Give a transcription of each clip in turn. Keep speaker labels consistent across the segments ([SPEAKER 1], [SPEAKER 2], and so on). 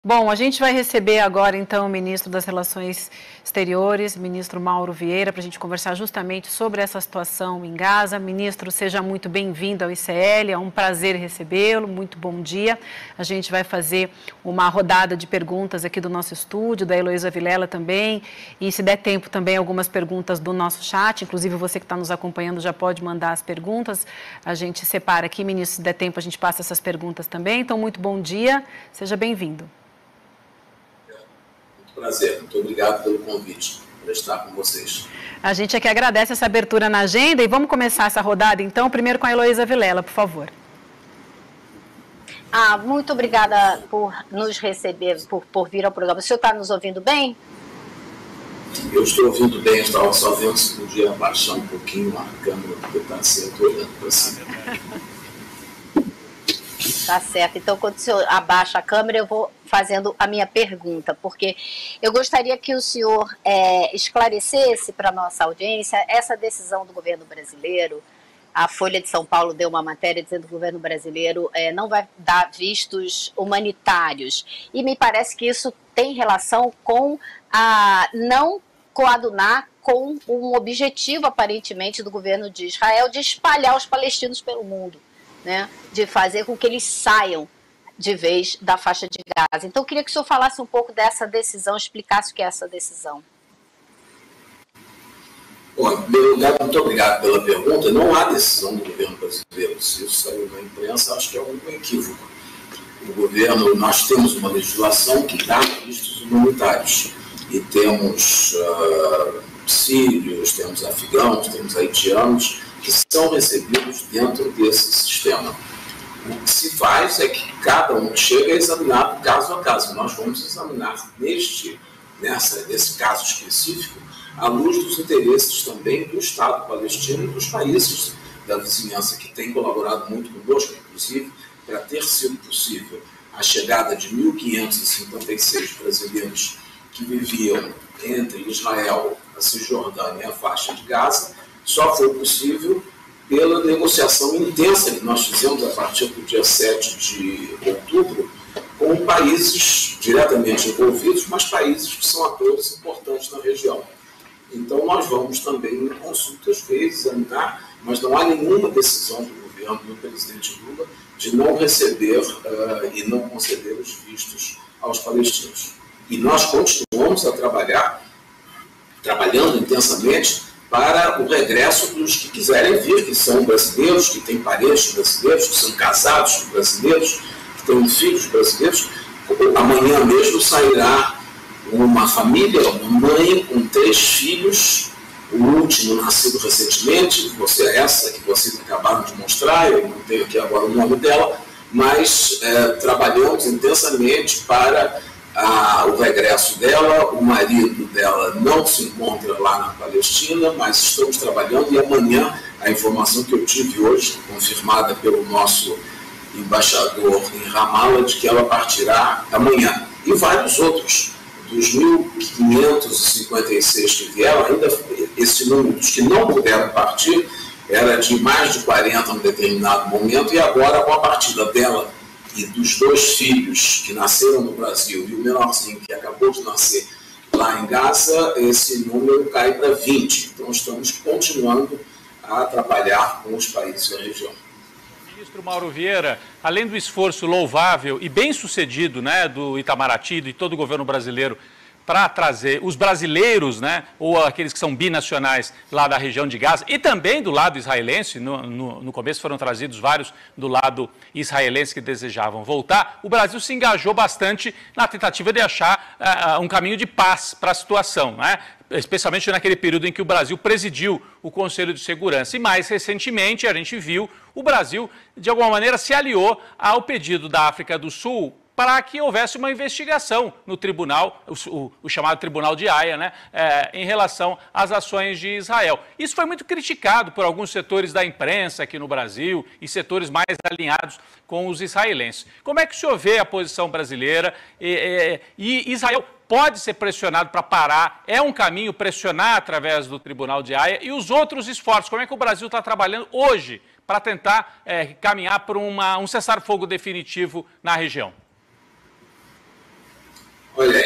[SPEAKER 1] Bom, a gente vai receber agora, então, o ministro das Relações Exteriores, ministro Mauro Vieira, para a gente conversar justamente sobre essa situação em Gaza. Ministro, seja muito bem-vindo ao ICL, é um prazer recebê-lo, muito bom dia. A gente vai fazer uma rodada de perguntas aqui do nosso estúdio, da Heloísa Vilela também, e se der tempo também algumas perguntas do nosso chat, inclusive você que está nos acompanhando já pode mandar as perguntas, a gente separa aqui, ministro, se der tempo a gente passa essas perguntas também. Então, muito bom dia, seja bem-vindo.
[SPEAKER 2] Prazer, muito obrigado pelo convite para estar com vocês.
[SPEAKER 1] A gente aqui agradece essa abertura na agenda e vamos começar essa rodada então, primeiro com a Heloísa Vilela, por favor.
[SPEAKER 3] Muito obrigada por nos receber, por vir ao programa. O senhor está nos ouvindo bem?
[SPEAKER 2] Eu estou ouvindo bem, estava só vendo se podia abaixar um pouquinho a câmera, porque está sempre olhando para cima.
[SPEAKER 3] Tá certo, então quando o senhor abaixa a câmera eu vou fazendo a minha pergunta, porque eu gostaria que o senhor esclarecesse para a nossa audiência essa decisão do governo brasileiro. A Folha de São Paulo deu uma matéria dizendo que o governo brasileiro não vai dar vistos humanitários, e me parece que isso tem relação com a não coadunar com um objetivo aparentemente do governo de Israel de espalhar os palestinos pelo mundo, né, de fazer com que eles saiam de vez da faixa de Gaza. Então, eu queria que o senhor falasse um pouco dessa decisão, explicasse o que é essa decisão.
[SPEAKER 2] Bom, em primeiro lugar, muito obrigado pela pergunta. Não há decisão do governo brasileiro. Se isso saiu na imprensa, acho que é um equívoco. O governo, nós temos uma legislação que dá vistos humanitários. E temos sírios, temos afegãos, temos haitianos, que são recebidos dentro desse sistema. O que se faz é que cada um chega a examinar caso a caso. Nós vamos examinar nesse caso específico à luz dos interesses também do Estado palestino e dos países da vizinhança que têm colaborado muito conosco, inclusive, para ter sido possível a chegada de 1.556 brasileiros que viviam entre Israel, a Cisjordânia e a faixa de Gaza. Só foi possível pela negociação intensa que nós fizemos a partir do dia 7 de outubro com países diretamente envolvidos, mas países que são atores importantes na região. Então, nós vamos também em consultas examinar, mas não há nenhuma decisão do governo do presidente Lula de não receber e não conceder os vistos aos palestinos. E nós continuamos a trabalhando intensamente para o regresso dos que quiserem vir, que são brasileiros, que têm parentes brasileiros, que são casados brasileiros, que têm filhos brasileiros. Amanhã mesmo sairá uma família, uma mãe com 3 filhos, o último nascido recentemente, essa que vocês acabaram de mostrar, eu não tenho aqui agora o nome dela, mas trabalhamos intensamente para o regresso dela. O marido dela não se encontra lá na Palestina, mas estamos trabalhando, e amanhã, a informação que eu tive hoje, confirmada pelo nosso embaixador em Ramallah, de que ela partirá amanhã. E vários outros, dos 1.556 que vieram, ainda esse número dos que não puderam partir era de mais de 40 em um determinado momento, e agora, com a partida dela e dos 2 filhos que nasceram no Brasil e o menorzinho que acabou de nascer lá em Gaza, esse número cai para 20. Então, estamos continuando a trabalhar com os países da região.
[SPEAKER 4] Ministro Mauro Vieira, além do esforço louvável e bem-sucedido, né, do Itamaraty e de todo o governo brasileiro para trazer os brasileiros, né, ou aqueles que são binacionais lá da região de Gaza, e também do lado israelense, no começo foram trazidos vários do lado israelense que desejavam voltar, o Brasil se engajou bastante na tentativa de achar um caminho de paz para a situação, né? Especialmente naquele período em que o Brasil presidiu o Conselho de Segurança. E mais recentemente a gente viu o Brasil, de alguma maneira, se aliou ao pedido da África do Sul para que houvesse uma investigação no tribunal, o chamado Tribunal de Haia, né, em relação às ações de Israel. Isso foi muito criticado por alguns setores da imprensa aqui no Brasil e setores mais alinhados com os israelenses. Como é que o senhor vê a posição brasileira? E Israel pode ser pressionado para parar? É um caminho pressionar através do Tribunal de Haia? E os outros esforços, como é que o Brasil está trabalhando hoje para tentar caminhar para um cessar-fogo definitivo na região?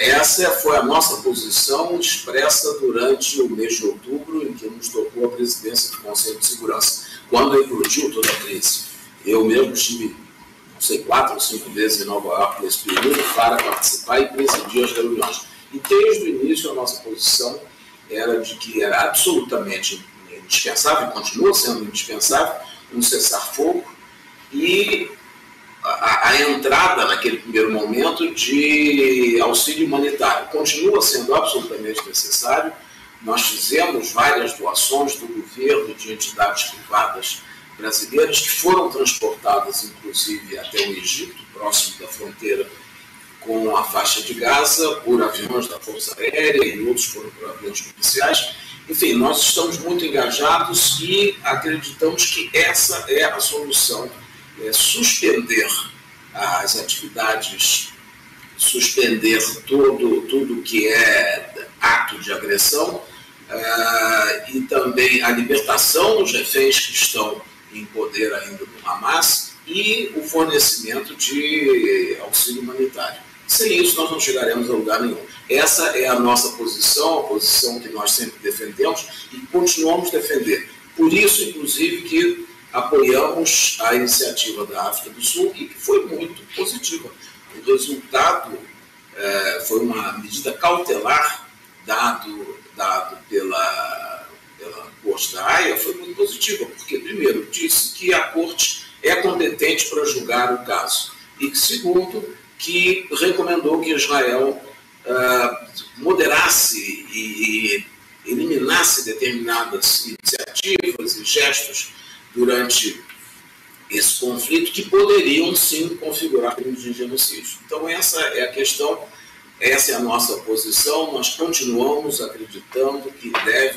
[SPEAKER 2] Essa foi a nossa posição expressa durante o mês de outubro, em que nos tocou a presidência do Conselho de Segurança, quando eclodiu toda a crise. Eu mesmo estive, não sei, 4 ou 5 vezes em Nova York nesse período para participar e presidir as reuniões. E desde o início a nossa posição era de que era absolutamente indispensável, continua sendo indispensável, um cessar-fogo e a entrada naquele primeiro momento de auxílio humanitário. Continua sendo absolutamente necessário. Nós fizemos várias doações do governo de entidades privadas brasileiras que foram transportadas, inclusive, até o Egito, próximo da fronteira com a faixa de Gaza, por aviões da Força Aérea e outros foram por aviões policiais. Enfim, nós estamos muito engajados e acreditamos que essa é a solução. Suspender as atividades, suspender tudo que é ato de agressão e também a libertação dos reféns que estão em poder ainda do Hamas e o fornecimento de auxílio humanitário. Sem isso, nós não chegaremos a lugar nenhum. Essa é a nossa posição, a posição que nós sempre defendemos e continuamos a defender. Por isso, inclusive, que apoiamos a iniciativa da África do Sul e que foi muito positiva. O resultado foi uma medida cautelar dado pela Corte da Haia, foi muito positiva, porque, primeiro, disse que a Corte é competente para julgar o caso e, segundo, que recomendou que Israel moderasse e eliminasse determinadas iniciativas e gestos durante esse conflito que poderiam, sim, configurar crimes de genocídio. Então, essa é a questão, essa é a nossa posição. Nós continuamos acreditando que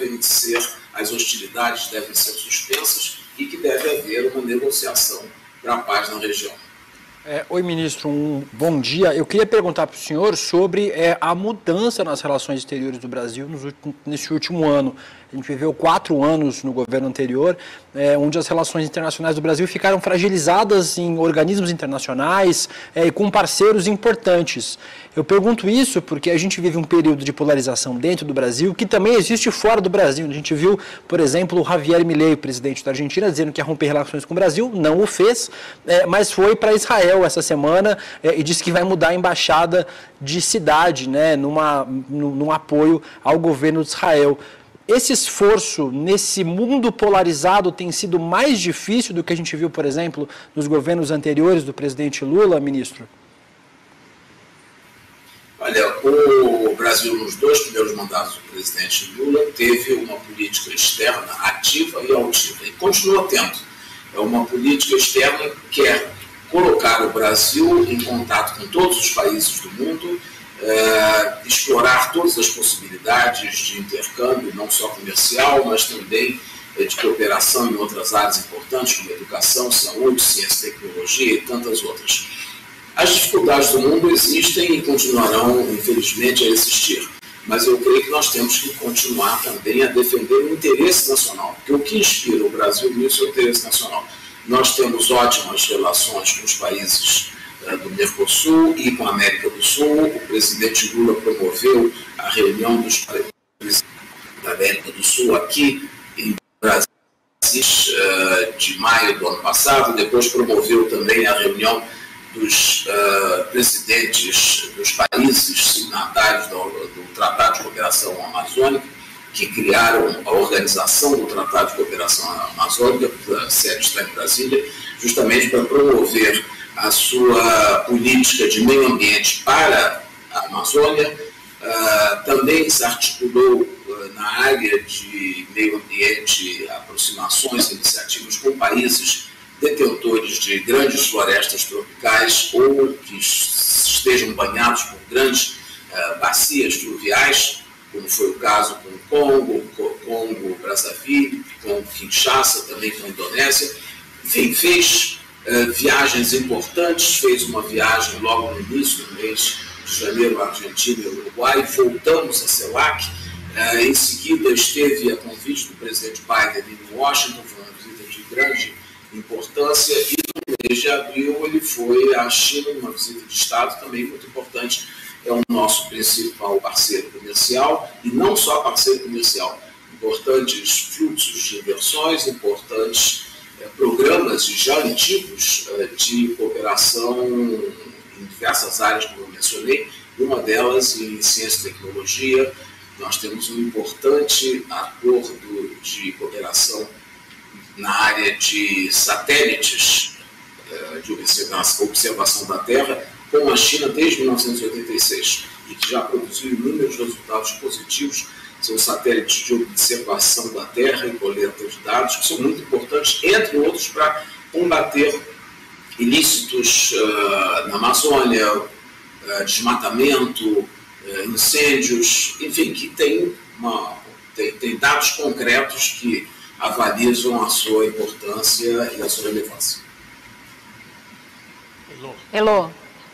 [SPEAKER 2] as hostilidades devem ser suspensas e que deve haver uma negociação para a paz na região.
[SPEAKER 5] Oi, ministro, um bom dia. Eu queria perguntar para o senhor sobre a mudança nas relações exteriores do Brasil nesse último ano. A gente viveu 4 anos no governo anterior, onde as relações internacionais do Brasil ficaram fragilizadas em organismos internacionais e com parceiros importantes. Eu pergunto isso porque a gente vive um período de polarização dentro do Brasil que também existe fora do Brasil. A gente viu, por exemplo, o Javier Milei, presidente da Argentina, dizendo que ia romper relações com o Brasil, não o fez, mas foi para Israel essa semana e disse que vai mudar a embaixada de cidade, né, num apoio ao governo de Israel. Esse esforço nesse mundo polarizado tem sido mais difícil do que a gente viu, por exemplo, nos governos anteriores do presidente Lula, ministro?
[SPEAKER 2] Olha, o Brasil, nos 2 primeiros mandatos do presidente Lula, teve uma política externa ativa e altiva, e continua tendo. É uma política externa que quer colocar o Brasil em contato com todos os países do mundo, explorar todas as possibilidades de intercâmbio, não só comercial, mas também de cooperação em outras áreas importantes, como educação, saúde, ciência e tecnologia e tantas outras. As dificuldades do mundo existem e continuarão, infelizmente, a existir, mas eu creio que nós temos que continuar também a defender o interesse nacional, porque o que inspira o Brasil nisso é o interesse nacional. Nós temos ótimas relações com os países do Mercosul e com a América do Sul. O presidente Lula promoveu a reunião dos países da América do Sul aqui em Brasília de maio do ano passado. Depois promoveu também a reunião dos presidentes dos países signatários do Tratado de Cooperação Amazônica, que criaram a organização do Tratado de Cooperação Amazônica, a sede está em Brasília, justamente para promover a sua política de meio ambiente para a Amazônia. Também se articulou na área de meio ambiente aproximações e iniciativas com países detentores de grandes florestas tropicais ou que estejam banhados por grandes bacias fluviais, como foi o caso com o Congo, Brazzaville, com Kinshasa, também com a Indonésia. Enfim, fez viagens importantes, fez uma viagem logo no início do mês de janeiro à Argentina e Uruguai, voltamos a CELAC, em seguida esteve a convite do presidente Biden em Washington, foi uma visita de grande importância, e no mês de abril ele foi à China, uma visita de Estado também muito importante, é o nosso principal parceiro comercial, e não só parceiro comercial, importantes fluxos de inversões, importantes programas já antigos de cooperação em diversas áreas, como eu mencionei, uma delas em ciência e tecnologia. Nós temos um importante acordo de cooperação na área de satélites de observação da Terra com a China desde 1986 e que já produziu inúmeros resultados positivos. São satélites de observação da Terra e coleta de dados que são muito importantes, entre outros, para combater ilícitos na Amazônia, desmatamento, incêndios, enfim, que tem dados concretos que avalizam a sua importância e a sua relevância.
[SPEAKER 1] Elô.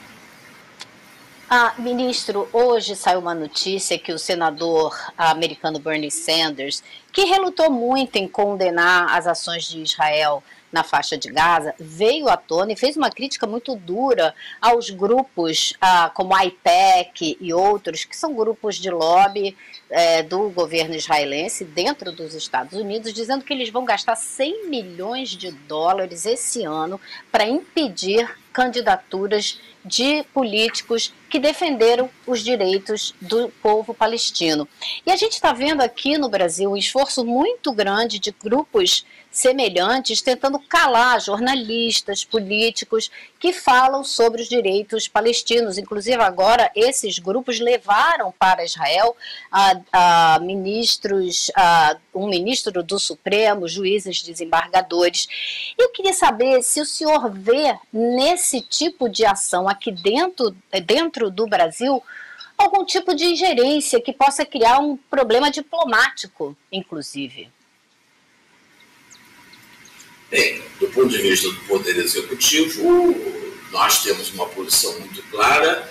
[SPEAKER 3] Ministro, hoje saiu uma notícia que o senador americano Bernie Sanders, que relutou muito em condenar as ações de Israel na faixa de Gaza, veio à tona e fez uma crítica muito dura aos grupos como a AIPAC e outros, que são grupos de lobby do governo israelense dentro dos Estados Unidos, dizendo que eles vão gastar 100 milhões de dólares esse ano para impedir candidaturas de políticos que defenderam os direitos do povo palestino. E a gente está vendo aqui no Brasil um esforço muito grande de grupos semelhantes tentando calar jornalistas, políticos que falam sobre os direitos palestinos. Inclusive agora esses grupos levaram para Israel um ministro do Supremo, juízes, desembargadores. Eu queria saber se o senhor vê nesse tipo de ação aqui dentro do Brasil algum tipo de ingerência que possa criar um problema diplomático, inclusive.
[SPEAKER 2] Bem, do ponto de vista do Poder Executivo, nós temos uma posição muito clara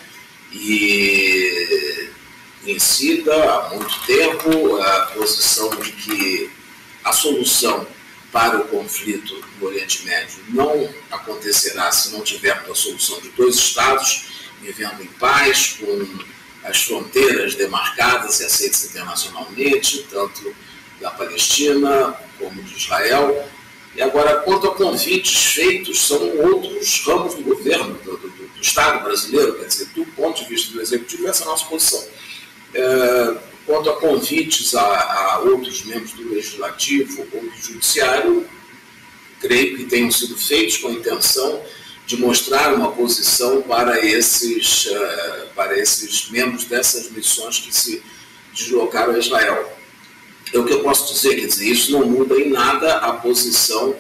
[SPEAKER 2] e conhecida há muito tempo, a posição de que a solução para o conflito no Oriente Médio não acontecerá se não tivermos a solução de dois Estados vivendo em paz, com as fronteiras demarcadas e aceitas internacionalmente, tanto da Palestina como de Israel. E agora, quanto a convites feitos, são outros ramos do governo, do Estado brasileiro, quer dizer, do ponto de vista do Executivo, essa é a nossa posição. Quanto a convites a outros membros do Legislativo ou do Judiciário, creio que tenham sido feitos com a intenção de mostrar uma posição para esses membros dessas missões que se deslocaram a Israel. É o que eu posso dizer, quer dizer, isso não muda em nada a posição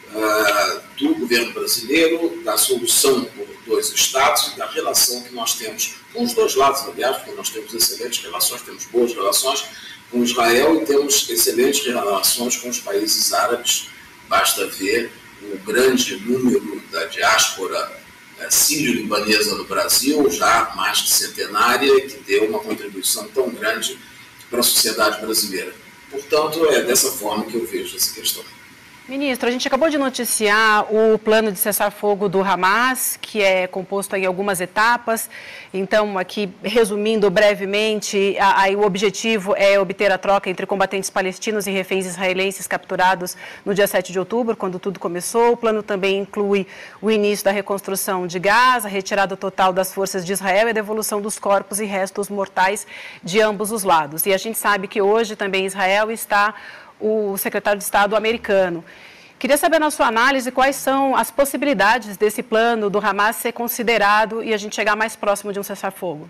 [SPEAKER 2] do governo brasileiro, da solução por dois Estados e da relação que nós temos com os dois lados, aliás, porque nós temos excelentes relações, temos boas relações com Israel e temos excelentes relações com os países árabes. Basta ver o grande número da diáspora sírio-libanesa no Brasil, já mais que centenária, que deu uma contribuição tão grande para a sociedade brasileira. Portanto, é dessa forma que eu vejo essa questão.
[SPEAKER 1] Ministro, a gente acabou de noticiar o plano de cessar-fogo do Hamas, que é composto em algumas etapas. Então, aqui, resumindo brevemente, o objetivo é obter a troca entre combatentes palestinos e reféns israelenses capturados no dia 7 de outubro, quando tudo começou. O plano também inclui o início da reconstrução de Gaza, a retirada total das forças de Israel e a devolução dos corpos e restos mortais de ambos os lados. E a gente sabe que hoje também em Israel está o secretário de Estado americano. Queria saber, na sua análise, quais são as possibilidades desse plano do Hamas ser considerado e a gente chegar mais próximo de um cessar-fogo.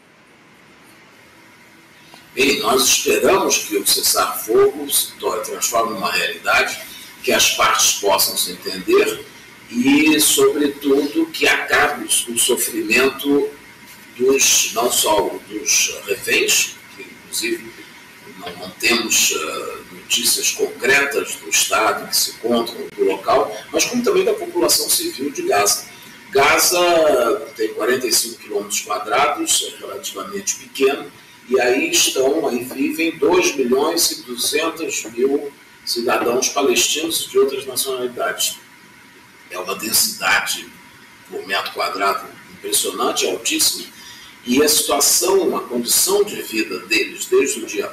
[SPEAKER 2] Bem, nós esperamos que o cessar-fogo se transforme numa realidade, que as partes possam se entender e, sobretudo, que acabe o sofrimento não só dos reféns, que inclusive não temos notícias concretas do Estado que se encontram no local, mas como também da população civil de Gaza. Gaza tem 45 quilômetros quadrados, é relativamente pequeno, e aí vivem 2.200.000 cidadãos palestinos de outras nacionalidades. É uma densidade por metro quadrado impressionante, altíssima, E a situação, a condição de vida deles desde o dia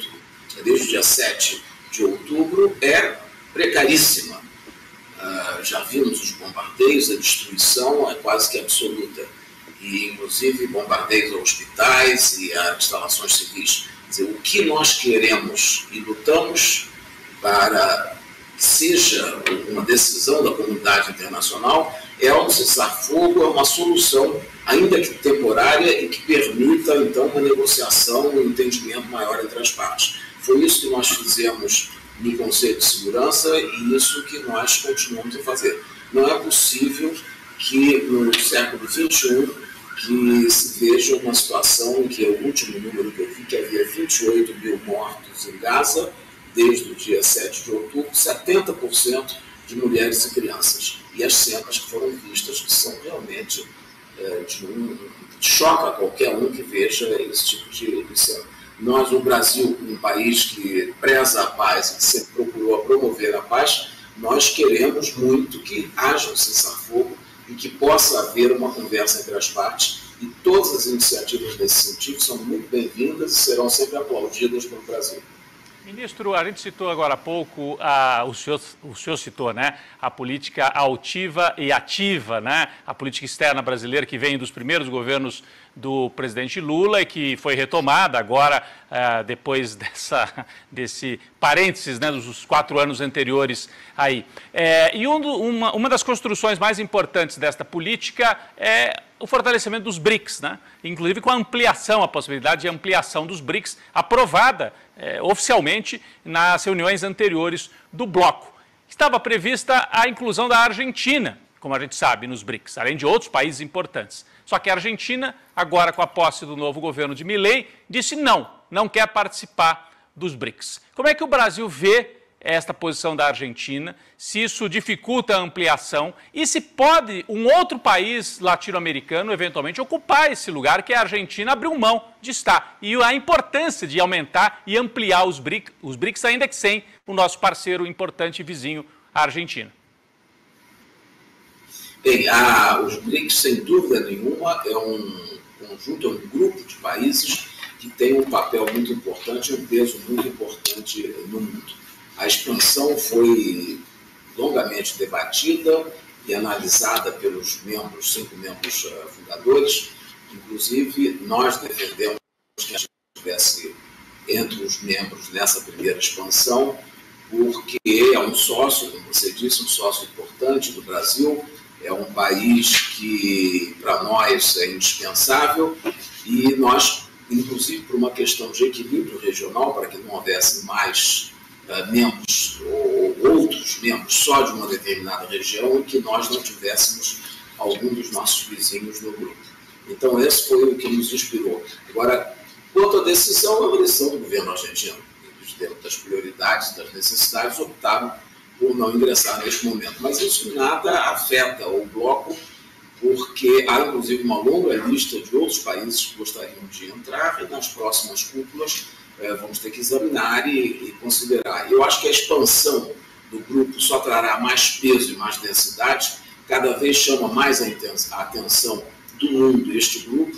[SPEAKER 2] 7 de outubro é precaríssima. Já vimos os bombardeios, a destruição é quase que absoluta. E, inclusive, bombardeios a hospitais e a instalações civis. Quer dizer, o que nós queremos e lutamos para que seja uma decisão da comunidade internacional é um cessar-fogo, é uma solução, ainda que temporária, e que permita, então, uma negociação, um entendimento maior entre as partes. Foi isso que nós fizemos no Conselho de Segurança e isso que nós continuamos a fazer. Não é possível que, no século XXI, que se veja uma situação em que o último número que eu vi, que havia 28 mil mortos em Gaza, desde o dia 7 de outubro, 70% de mulheres e crianças. E as cenas que foram vistas, que são realmente choca qualquer um que veja esse tipo de cena. Nós, no Brasil, um país que preza a paz e que sempre procurou promover a paz, nós queremos muito que haja um cessar-fogo e que possa haver uma conversa entre as partes, e todas as iniciativas nesse sentido são muito bem-vindas e serão sempre aplaudidas pelo Brasil.
[SPEAKER 4] Ministro, a gente citou agora há pouco, o senhor citou, né, a política altiva e ativa, né, a política externa brasileira que vem dos primeiros governos do presidente Lula e que foi retomada agora, depois desse parênteses, né, dos 4 anos anteriores aí. E uma das construções mais importantes desta política é o fortalecimento dos BRICS, né? Inclusive com a ampliação, a possibilidade de ampliação dos BRICS, aprovada oficialmente nas reuniões anteriores do bloco. Estava prevista a inclusão da Argentina, como a gente sabe, nos BRICS, além de outros países importantes. Só que a Argentina, agora com a posse do novo governo de Milei, disse não quer participar dos BRICS. Como é que o Brasil vê esta posição da Argentina, se isso dificulta a ampliação e se pode um outro país latino-americano eventualmente ocupar esse lugar que a Argentina abriu mão de estar. E a importância de aumentar e ampliar os BRICS, ainda que sem o nosso parceiro importante e vizinho, a Argentina.
[SPEAKER 2] Bem, os BRICS, sem dúvida nenhuma, é um conjunto, é um grupo de países que tem um papel muito importante, um peso muito importante no mundo. A expansão foi longamente debatida e analisada pelos 5 membros fundadores. Inclusive, nós defendemos que a gente estivesse entre os membros nessa primeira expansão, porque é um sócio, como você disse, um sócio importante do Brasil, é um país que, para nós, é indispensável, e nós, inclusive por uma questão de equilíbrio regional, para que não houvesse mais membros ou outros membros só de uma determinada região e que nós não tivéssemos algum dos nossos vizinhos no grupo. Então, esse foi o que nos inspirou. Agora, quanto à decisão, é uma decisão do governo argentino. Eles, dentro das prioridades e das necessidades, optaram por não ingressar neste momento. Mas isso nada afeta o bloco, porque há, inclusive, uma longa lista de outros países que gostariam de entrar e nas próximas cúpulas vamos ter que examinar e considerar. Eu acho que a expansão do grupo só trará mais peso e mais densidade, cada vez chama mais a atenção do mundo este grupo,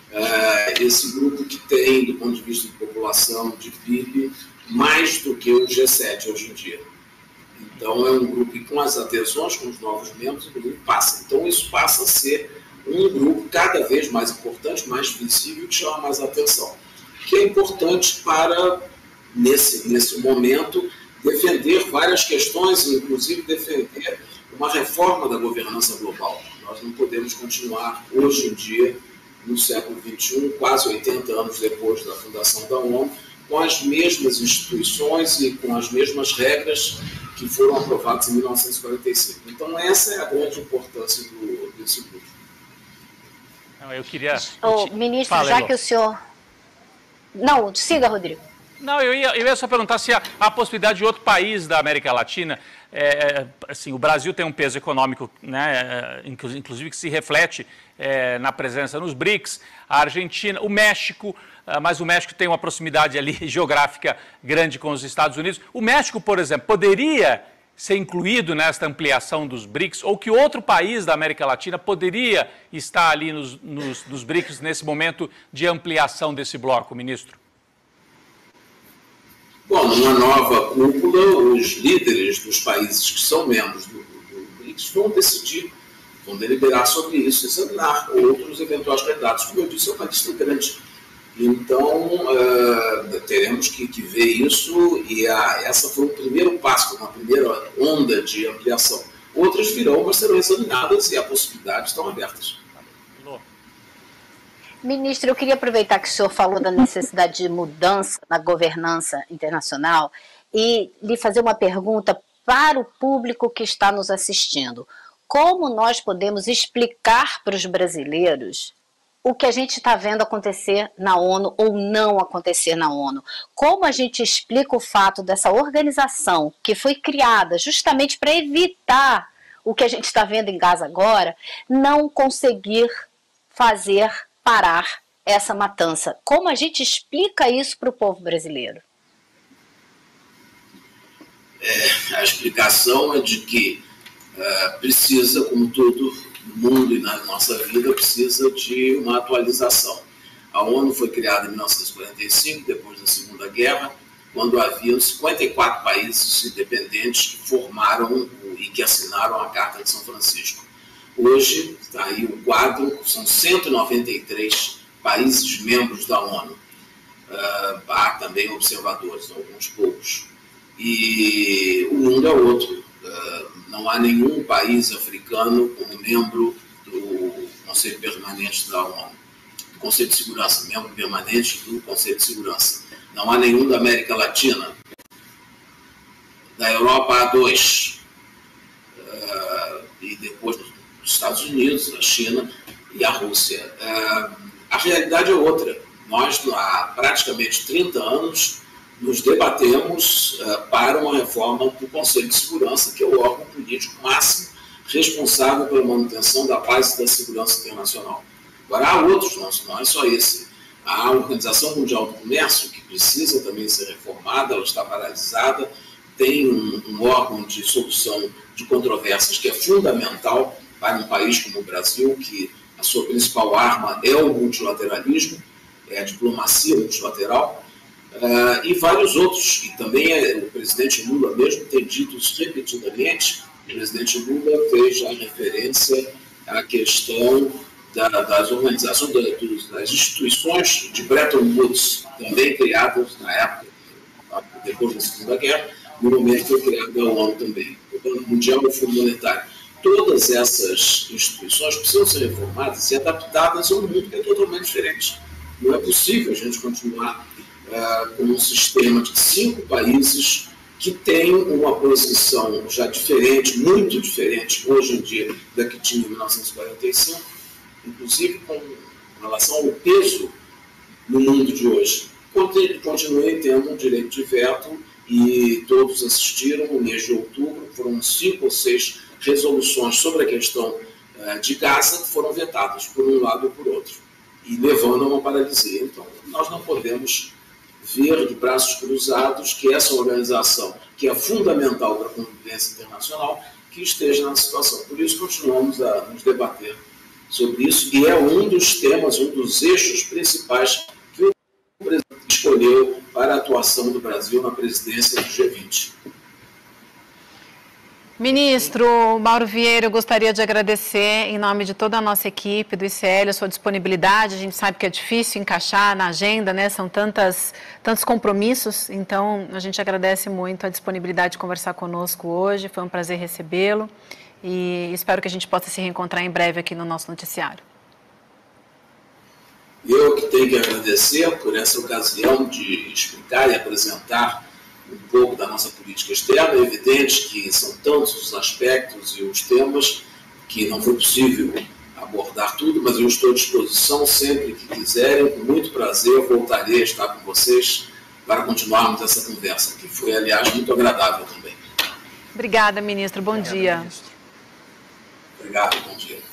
[SPEAKER 2] esse grupo que tem, do ponto de vista de população, de PIB, mais do que o G7 hoje em dia. Então, é um grupo que, com as adesões, com os novos membros, o grupo passa. Então, isso passa a ser um grupo cada vez mais importante, mais visível, que chama mais atenção. Que é importante para, nesse momento, defender várias questões, inclusive defender uma reforma da governança global. Nós não podemos continuar, hoje em dia, no século XXI, quase 80 anos depois da fundação da ONU, com as mesmas instituições e com as mesmas regras que foram aprovadas em 1945. Então, essa é a grande importância desse grupo.
[SPEAKER 4] Eu queria...
[SPEAKER 3] Ministro, já que o senhor... Não, siga, Rodrigo.
[SPEAKER 4] Não, eu ia só perguntar se há possibilidade de outro país da América Latina, assim, o Brasil tem um peso econômico, né, inclusive que se reflete na presença nos BRICS, a Argentina, o México, mas o México tem uma proximidade ali geográfica grande com os Estados Unidos. O México, por exemplo, poderia ser incluído nesta ampliação dos BRICS, ou que outro país da América Latina poderia estar ali nos BRICS nesse momento de ampliação desse bloco, ministro?
[SPEAKER 2] Bom, numa nova cúpula, os líderes dos países que são membros do BRICS vão decidir, vão deliberar sobre isso, examinar outros eventuais candidatos. Como eu disse, é uma lista grande. Então, teremos que ver isso, e essa foi o primeiro passo, uma primeira onda de ampliação. Outras virão, mas serão examinadas e as possibilidades estão abertas.
[SPEAKER 3] Ministro, eu queria aproveitar que o senhor falou da necessidade de mudança na governança internacional e lhe fazer uma pergunta para o público que está nos assistindo. Como nós podemos explicar para os brasileiros o que a gente está vendo acontecer na ONU ou não acontecer na ONU? Como a gente explica o fato dessa organização que foi criada justamente para evitar o que a gente está vendo em Gaza agora, não conseguir parar essa matança? Como a gente explica isso para o povo brasileiro?
[SPEAKER 2] A explicação é de que precisa, como todo mundo e na nossa vida, precisa de uma atualização. A ONU foi criada em 1945, depois da Segunda Guerra, quando havia 54 países independentes que formaram e que assinaram a Carta de São Francisco. Hoje, está aí o quadro, são 193 países membros da ONU. Há também observadores, alguns poucos. E o mundo é outro. Não há nenhum país africano como membro do Conselho Permanente da ONU, do Conselho de Segurança, membro permanente do Conselho de Segurança. Não há nenhum da América Latina. Da Europa há 2. E depois dos Estados Unidos, a China e a Rússia. A realidade é outra. Nós, há praticamente 30 anos, nos debatemos para uma reforma do Conselho de Segurança, que é o órgão político máximo responsável pela manutenção da paz e da segurança internacional. Agora, há outros, não é só esse. A Organização Mundial do Comércio, que precisa também ser reformada, ela está paralisada, tem um órgão de solução de controvérsias que é fundamental para um país como o Brasil, que a sua principal arma é o multilateralismo, é a diplomacia multilateral, e vários outros. E também o presidente Lula mesmo tem dito isso repetidamente. O presidente Lula fez já referência à questão das organizações, das instituições de Bretton Woods, também criadas na época, depois da Segunda Guerra, no momento que foi criada a ONU também, o Banco Mundial e o Fundo Monetário. Todas essas instituições precisam ser reformadas e adaptadas a um mundo que é totalmente diferente. Não é possível a gente continuar com um sistema de 5 países que tem uma posição já diferente, muito diferente, hoje em dia, da que tinha em 1945, inclusive com relação ao peso no mundo de hoje. Continuei tendo um direito de veto e todos assistiram no mês de outubro, foram 5 ou 6 resoluções sobre a questão de Gaza que foram vetadas por um lado ou por outro, e levando a uma paralisia. Então, nós não podemos ver de braços cruzados que essa organização, que é fundamental para a convivência internacional, que esteja na situação. Por isso, continuamos a nos debater sobre isso, e é um dos temas, um dos eixos principais que o presidente escolheu para a atuação do Brasil na presidência do G20.
[SPEAKER 1] Ministro Mauro Vieira, eu gostaria de agradecer, em nome de toda a nossa equipe do ICL, a sua disponibilidade. A gente sabe que é difícil encaixar na agenda, né? São tantos compromissos, então a gente agradece muito a disponibilidade de conversar conosco hoje. Foi um prazer recebê-lo e espero que a gente possa se reencontrar em breve aqui no nosso noticiário.
[SPEAKER 2] Eu que tenho que agradecer por essa ocasião de explicar e apresentar um pouco da nossa política externa. É evidente que são tantos os aspectos e os temas que não foi possível abordar tudo, mas eu estou à disposição sempre que quiserem, com muito prazer, voltarei a estar com vocês para continuarmos essa conversa, que foi, aliás, muito agradável também.
[SPEAKER 1] Obrigada, ministro. Bom dia.
[SPEAKER 2] Obrigado, bom dia.